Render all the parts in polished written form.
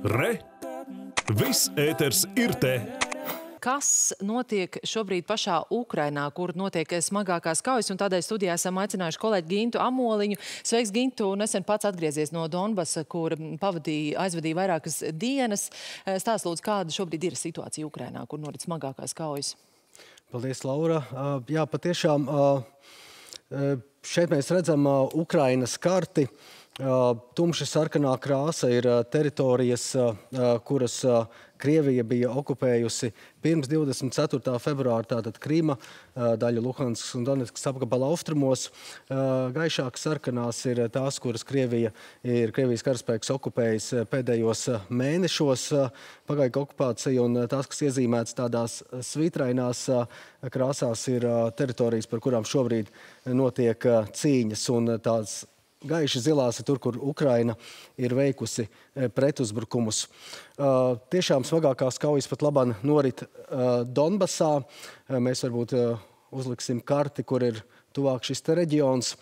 Re! Viss ēters ir te! Kas notiek šobrīd pašā Ukrainā, kur notiek smagākās kaujas, un tādēļ studijā esam aicinājuši kolēģi Gintu Amoliņu. Sveiks, Gintu! Nesen pats atgriezies no Donbasa, kur aizvadīja vairākas dienas. Stāst lūdzu, kāda šobrīd ir situācija Ukrainā, kur norit smagākās kaujas? Paldies, Laura. Jā, patiešām šeit mēs redzam Ukrainas karti. Tumši sarkanā krāsa ir teritorijas, kuras Krievija bija okupējusi pirms 24. februāra, tātad Krima, daļa Luhanskas un Donetskas apgabala austrumos. Gaišāk sarkanās ir tās, kuras Krievijas karaspēks okupējis pēdējos mēnešos pagaidu okupāciju, un tās, kas iezīmētas tādās svītrainās krāsās, ir teritorijas, par kurām šobrīd notiek cīņas, un tās gaiši zilās ir tur, kur Ukraina ir veikusi pretuzbrukumus. Tiešām smagākās kaujas pat labāk norit Donbasā. Mēs varbūt uzliksim karti, kur ir tuvāk šis te reģions.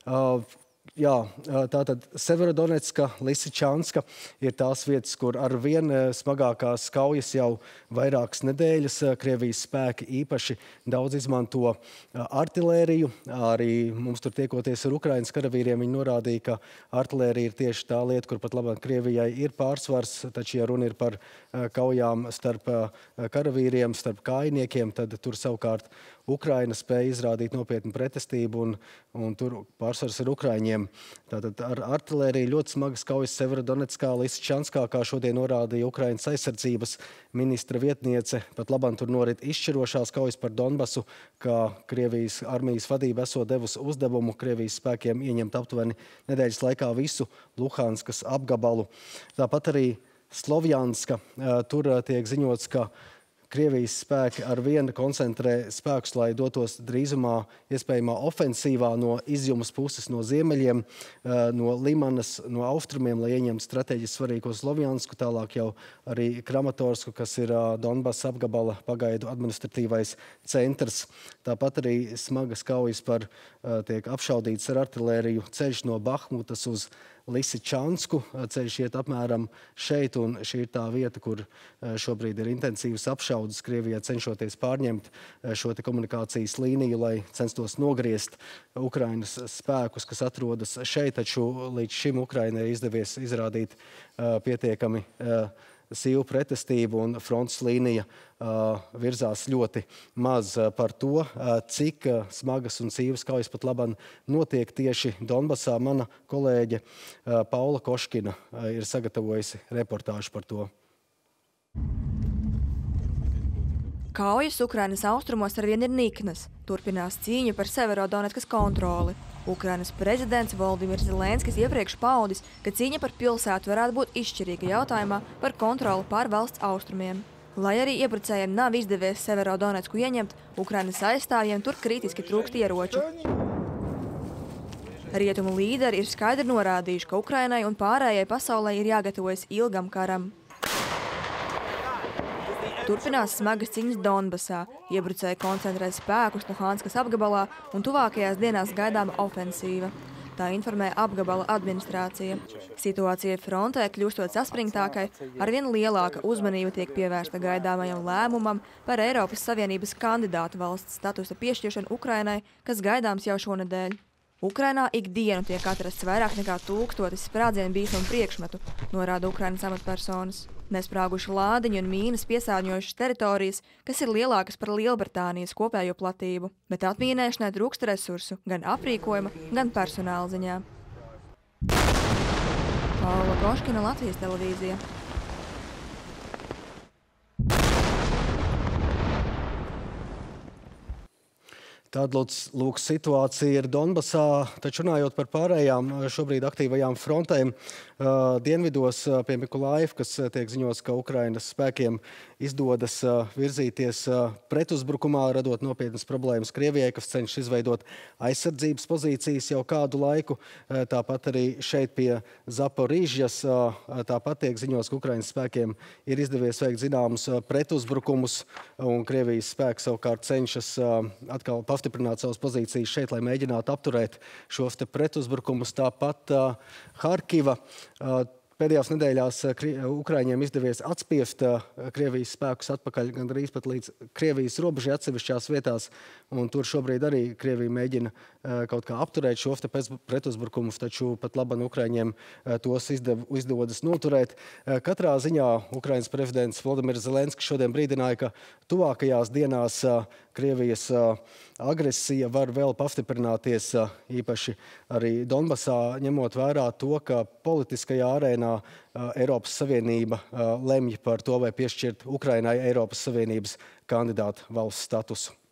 Jā, tātad Severodonetska, Lisičanska ir tās vietas, kur ar vien smagākās kaujas jau vairākas nedēļas. Krievijas spēki īpaši daudz izmanto artilēriju. Arī mums tur tiekoties ar Ukrainas karavīriem, viņi norādīja, ka artilērija ir tieši tā lieta, kur pat labāk Krievijai ir pārsvars. Taču, ja runa ir par kaujām starp karavīriem, starp kājniekiem, tad tur savukārt Ukraina spēja izrādīt nopietnu pretestību, un tur pārsvars ir ukraiņiem. Tātad ar artilēriju ļoti smagas kaujas Severodonetskā, Lisičanskā, kā šodien norādīja Ukrainas aizsardzības ministra vietniece. Pat labāk tur norit izšķirošās kaujas par Donbasu, kā Krievijas armijas vadība esot devusi uzdevumu Krievijas spēkiem ieņemt aptuveni nedēļas laikā visu Luhanskas apgabalu. Tāpat arī Slovjanska. Tur tiek ziņots, ka Krievijas spēki ar vienu koncentrē spēkus, lai dotos drīzumā iespējamā ofensīvā no izjumas puses, no ziemeļiem, no Limanas, no austrumiem, lai ieņemtu strateģiski svarīgo Slovjansku, tālāk jau arī Kramatorsku, kas ir Donbasa apgabala pagaidu administratīvais centrs. Tāpat arī smagas kaujas tiek apšaudīts ar artilēriju ceļš no Bahmutas uz Lisičansku. Ceļš iet apmēram šeit, un šī ir tā vieta, kur šobrīd ir intensīvas apšaudas Krievijā, cenšoties pārņemt šo te komunikācijas līniju, lai censtos nogriezt Ukrainas spēkus, kas atrodas šeit, taču līdz šim Ukrainai izdevies izrādīt pietiekami sīvu pretestību, un frontes līnija virzās ļoti maz. Par to, cik smagas un sīvas kaujas pat labāk notiek tieši Donbasā, mana kolēģe Paula Koškina ir sagatavojusi reportāžu par to. Kaujas Ukrainas austrumos arvien ir niknas. Turpinās cīņa par Severodonetskas kontroli. Ukrainas prezidents Voldimirs Zelenskis iepriekš paudis, ka cīņa par pilsētu varētu būt izšķirīga jautājumā par kontroli pār valsts austrumiem. Lai arī iebrucējiem nav izdevies Severodonetsku ieņemt, Ukrainas aizstāvjiem tur kritiski trūkst ieroču. Rietumu līderi ir skaidri norādījuši, ka Ukrainai un pārējai pasaulē ir jāgatavojas ilgam karam. Turpinās smagas cīņas Donbasā. Iebrucēji koncentrē spēkus Luhanskas apgabalā, un tuvākajās dienās gaidāma ofensīva. Tā informē apgabala administrācija. Situācija frontē kļūstot saspringtākai, arvien lielāka uzmanība tiek pievērsta gaidāmajam lēmumam par Eiropas Savienības kandidātu valsts statusa piešķiršanu Ukrainai, kas gaidāms jau šonedēļ. Ukrainā ikdienu tiek atrasts vairāk nekā 1000 sprādzienu bīstamu priekšmetu, norāda Ukrainas amatpersonas. Nesprāguši lādiņi un mīnas piesārņojušas teritorijas, kas ir lielākas par Lielbritānijas kopējo platību, bet atmīnēšanai trūkst resursu, gan aprīkojuma, gan personāla ziņā. Paula Koškina, Latvijas televīzija. Tāda lūk situācija ir Donbasā, taču runājot par pārējām šobrīd aktīvajām frontēm, dienvidos pie Mikolaivkas tiek ziņots, ka Ukrainas spēkiem izdodas virzīties pretuzbrukumā, radot nopietnas problēmas Krievijai, kas cenšas izveidot aizsardzības pozīcijas jau kādu laiku. Tāpat arī šeit pie Zaporīžas tāpat tiek ziņots, ka Ukrainas spēkiem ir izdevies veikt zināmus pretuzbrukumus, un Krievijas spēki savukārt cenšas atkal pastiprināt savas pozīcijas šeit, lai mēģinātu apturēt šos te pretuzbrukumus. Tāpat Harkiva. Pēdējās nedēļās Ukraiņiem izdevies atspiest Krievijas spēkus atpakaļ gandrīz pat līdz Krievijas robežai atsevišķās vietās, un tur šobrīd arī Krievija mēģina kaut kā apturēt šos pretuzbrukumus, taču pat laban Ukraiņiem tos izdodas noturēt. Katrā ziņā Ukrainas prezidents Volodimirs Zelenskis šodien brīdināja, ka tuvākajās dienās Krievijas agresija var vēl pastiprināties, īpaši arī Donbasā, ņemot vērā to, ka politiskajā arēnā Eiropas Savienība lemj par to, vai piešķirt Ukrainai Eiropas Savienības kandidātu valsts statusu.